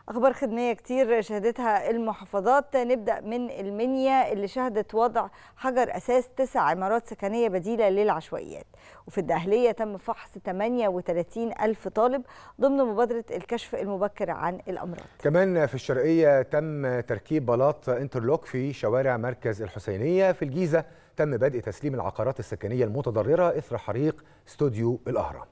أخبار خدمية كتير شهدتها المحافظات. نبدأ من المنيا اللي شهدت وضع حجر أساس 9 عمارات سكنية بديلة للعشوائيات. وفي الدقهلية تم فحص 38 ألف طالب ضمن مبادرة الكشف المبكر عن الأمراض. كمان في الشرقية تم تركيب بلاط انترلوك في شوارع مركز الحسينية. في الجيزة تم بدء تسليم العقارات السكنية المتضررة إثر حريق استوديو الأهرام.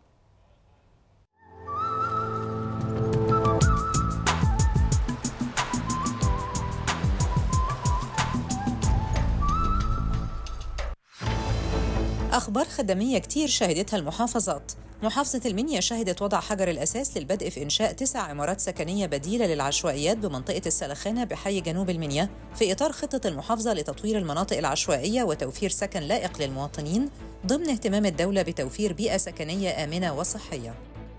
أخبار خدمية كتير شهدتها المحافظات. محافظة المنيا شهدت وضع حجر الأساس للبدء في إنشاء 9 عمارات سكنية بديلة للعشوائيات بمنطقة السلخانة بحي جنوب المنيا في إطار خطة المحافظة لتطوير المناطق العشوائية وتوفير سكن لائق للمواطنين ضمن اهتمام الدولة بتوفير بيئة سكنية آمنة وصحية.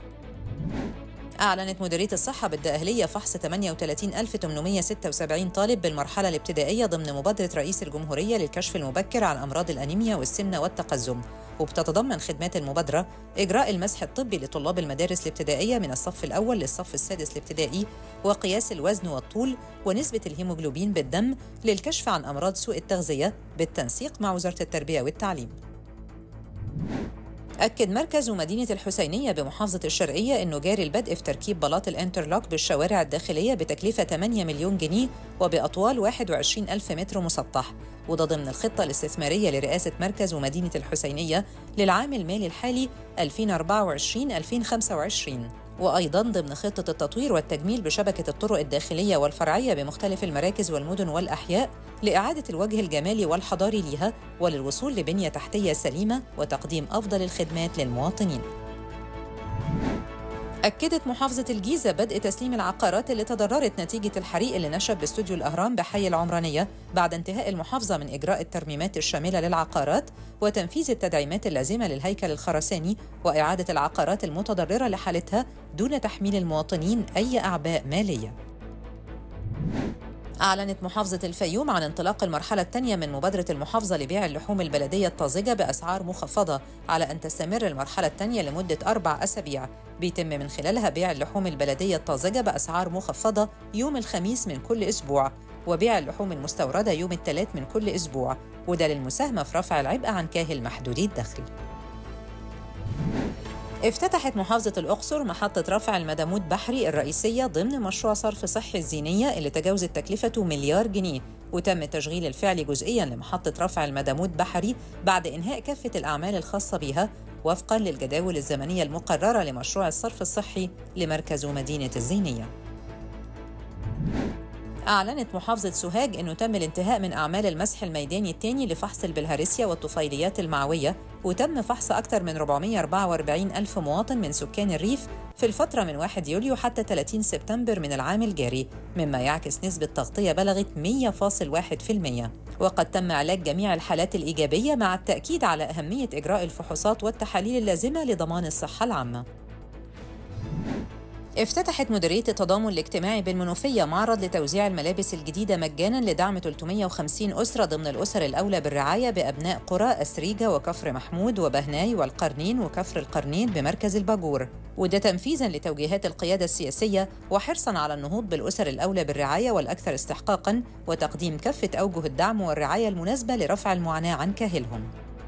أعلنت مديرية الصحة بالدقهلية فحص 38876 طالب بالمرحلة الابتدائية ضمن مبادرة رئيس الجمهورية للكشف المبكر عن أمراض الأنيميا والسمنة والتقزم، وبتتضمن خدمات المبادرة إجراء المسح الطبي لطلاب المدارس الابتدائية من الصف الأول للصف السادس الابتدائي، وقياس الوزن والطول ونسبة الهيموجلوبين بالدم للكشف عن أمراض سوء التغذية بالتنسيق مع وزارة التربية والتعليم. أكد مركز ومدينة الحسينية بمحافظة الشرقية أنه جاري البدء في تركيب بلاط الانترلوك بالشوارع الداخلية بتكلفة 8 مليون جنيه وبأطوال 21 ألف متر مسطح، وده ضمن الخطة الاستثمارية لرئاسة مركز ومدينة الحسينية للعام المالي الحالي 2024-2025، وأيضاً ضمن خطة التطوير والتجميل بشبكة الطرق الداخلية والفرعية بمختلف المراكز والمدن والأحياء لإعادة الوجه الجمالي والحضاري ليها وللوصول لبنية تحتية سليمة وتقديم أفضل الخدمات للمواطنين. أكدت محافظة الجيزة بدء تسليم العقارات اللي تضررت نتيجة الحريق اللي نشب باستوديو الأهرام بحي العمرانية بعد انتهاء المحافظة من إجراء الترميمات الشاملة للعقارات وتنفيذ التدعيمات اللازمة للهيكل الخرساني وإعادة العقارات المتضررة لحالتها دون تحميل المواطنين أي أعباء مالية. أعلنت محافظة الفيوم عن انطلاق المرحلة الثانية من مبادرة المحافظة لبيع اللحوم البلدية الطازجة بأسعار مخفضة، على أن تستمر المرحلة الثانية لمدة 4 أسابيع، بيتم من خلالها بيع اللحوم البلدية الطازجة بأسعار مخفضة يوم الخميس من كل أسبوع، وبيع اللحوم المستوردة يوم الثلاث من كل أسبوع، وده للمساهمة في رفع العبء عن كاهل محدودي الدخل. افتتحت محافظة الأقصر محطة رفع المدامود بحري الرئيسية ضمن مشروع صرف صحي الزينية اللي تجاوزت تكلفته مليار جنيه، وتم التشغيل الفعلي جزئياً لمحطة رفع المدامود بحري بعد إنهاء كافة الأعمال الخاصة بها وفقاً للجداول الزمنية المقررة لمشروع الصرف الصحي لمركز مدينة الزينية. أعلنت محافظة سوهاج أنه تم الانتهاء من أعمال المسح الميداني الثاني لفحص البلهارسيا والطفيليات المعوية، وتم فحص أكثر من 444 ألف مواطن من سكان الريف في الفترة من 1 يوليو حتى 30 سبتمبر من العام الجاري، مما يعكس نسبة تغطية بلغت 100.1%. وقد تم علاج جميع الحالات الإيجابية مع التأكيد على أهمية إجراء الفحوصات والتحاليل اللازمة لضمان الصحة العامة. افتتحت مديرية التضامن الاجتماعي بالمنوفية معرض لتوزيع الملابس الجديدة مجاناً لدعم 350 أسرة ضمن الأسر الأولى بالرعاية بأبناء قرى أسريجة وكفر محمود وبهناي والقرنين وكفر القرنين بمركز الباجور، وده تنفيذاً لتوجيهات القيادة السياسية وحرصاً على النهوض بالأسر الأولى بالرعاية والأكثر استحقاقاً وتقديم كافة أوجه الدعم والرعاية المناسبة لرفع المعاناة عن كاهلهم.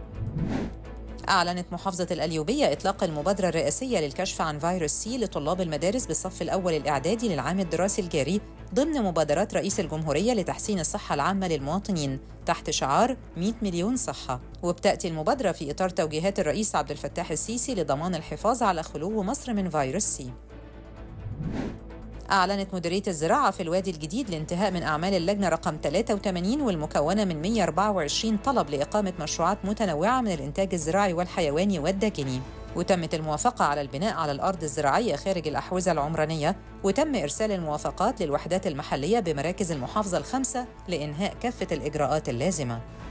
أعلنت محافظة القليوبية إطلاق المبادرة الرئاسية للكشف عن فيروس سي لطلاب المدارس بالصف الأول الإعدادي للعام الدراسي الجاري ضمن مبادرات رئيس الجمهورية لتحسين الصحة العامة للمواطنين تحت شعار 100 مليون صحة، وبتأتي المبادرة في إطار توجيهات الرئيس عبد الفتاح السيسي لضمان الحفاظ على خلو مصر من فيروس سي. أعلنت مديرية الزراعة في الوادي الجديد الانتهاء من أعمال اللجنة رقم 83 والمكونة من 124 طلب لإقامة مشروعات متنوعة من الإنتاج الزراعي والحيواني والداجني، وتمت الموافقة على البناء على الأرض الزراعية خارج الأحوزة العمرانية، وتم إرسال الموافقات للوحدات المحلية بمراكز المحافظة ال5 لإنهاء كافة الإجراءات اللازمة.